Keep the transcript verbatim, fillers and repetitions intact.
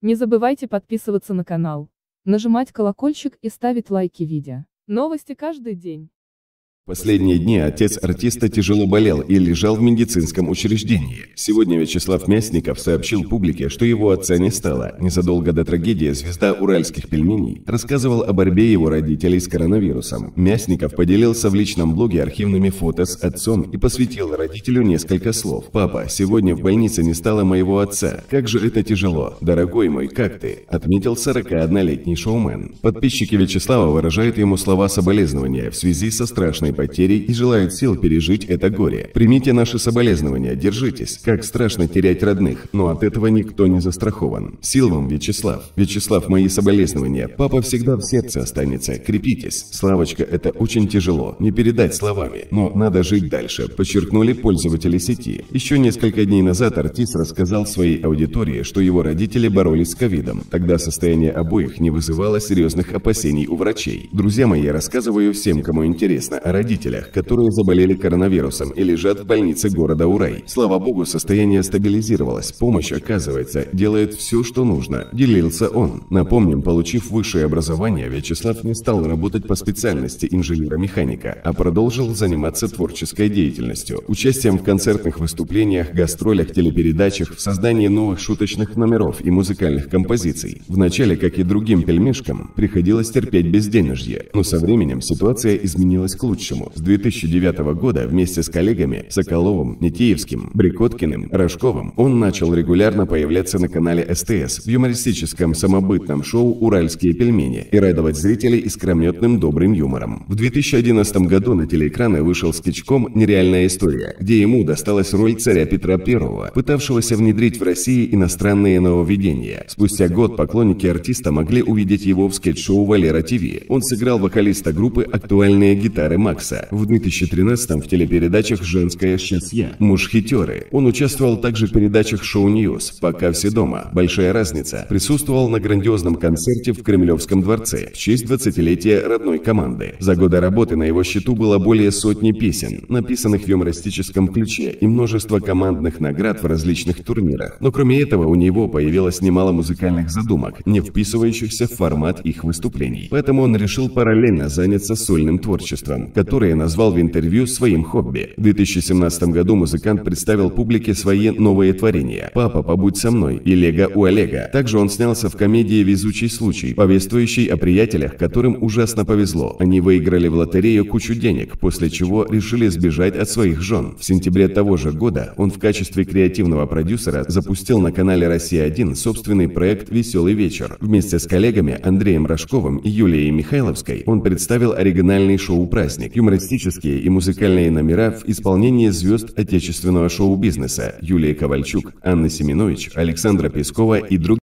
Не забывайте подписываться на канал, нажимать колокольчик и ставить лайки видео. Новости каждый день. Последние дни отец артиста тяжело болел и лежал в медицинском учреждении. Сегодня Вячеслав Мясников сообщил публике, что его отца не стало. Незадолго до трагедии звезда уральских пельменей рассказывал о борьбе его родителей с коронавирусом. Мясников поделился в личном блоге архивными фото с отцом и посвятил родителю несколько слов. «Папа, сегодня в больнице не стало моего отца. Как же это тяжело. Дорогой мой, как ты?» – отметил сорокаоднолетний шоумен. Подписчики Вячеслава выражают ему слова соболезнования в связи со страшной потерей и желают сил пережить это горе. «Примите наши соболезнования, держитесь. Как страшно терять родных, но от этого никто не застрахован. Сил вам, Вячеслав. Вячеслав, мои соболезнования. Папа всегда в сердце останется. Крепитесь. Славочка, это очень тяжело. Не передать словами. Но надо жить дальше», подчеркнули пользователи сети. Еще несколько дней назад артист рассказал своей аудитории, что его родители боролись с ковидом. Тогда состояние обоих не вызывало серьезных опасений у врачей. «Друзья мои, я рассказываю всем, кому интересно, о родителях, которые заболели коронавирусом и лежат в больнице города Урай. Слава богу, состояние стабилизировалось, помощь, оказывается, делает все, что нужно», – делился он. Напомним, получив высшее образование, Вячеслав не стал работать по специальности инженера-механика, а продолжил заниматься творческой деятельностью, участием в концертных выступлениях, гастролях, телепередачах, в создании новых шуточных номеров и музыкальных композиций. Вначале, как и другим пельмешкам, приходилось терпеть безденежье, но со временем ситуация изменилась к лучшему. С две тысячи девятого года вместе с коллегами Соколовым, Нетеевским, Брикоткиным, Рожковым он начал регулярно появляться на канале СТС в юмористическом самобытном шоу «Уральские пельмени» и радовать зрителей искрометным добрым юмором. В две тысячи одиннадцатом году на телеэкраны вышел скетчком «Нереальная история», где ему досталась роль царя Петра Первого, пытавшегося внедрить в России иностранные нововведения. Спустя год поклонники артиста могли увидеть его в скетч-шоу «Валера ТВ». Он сыграл вокалиста группы «Актуальные гитары Макса». В две тысячи тринадцатом в телепередачах «Женская сейчас я», «Мушхетеры». Он участвовал также в передачах «Шоу Ньюс», «Пока все дома», «Большая разница». Присутствовал на грандиозном концерте в Кремлевском дворце в честь двадцатилетия родной команды. За годы работы на его счету было более сотни песен, написанных в юмористическом ключе, и множество командных наград в различных турнирах. Но кроме этого у него появилось немало музыкальных задумок, не вписывающихся в формат их выступлений. Поэтому он решил параллельно заняться сольным творчеством, которое назвал в интервью своим хобби. В две тысячи семнадцатом году музыкант представил публике свои новые творения «Папа, побудь со мной» и «Лего у Олега». Также он снялся в комедии «Везучий случай», повествующей о приятелях, которым ужасно повезло. Они выиграли в лотерею кучу денег, после чего решили сбежать от своих жен. В сентябре того же года он в качестве креативного продюсера запустил на канале «Россия один» собственный проект «Веселый вечер». Вместе с коллегами Андреем Рожковым и Юлией Михайловской он представил оригинальный шоу-праздник, юмористические и музыкальные номера в исполнении звезд отечественного шоу-бизнеса Юлии Ковальчук, Анны Семенович, Александра Пескова и других.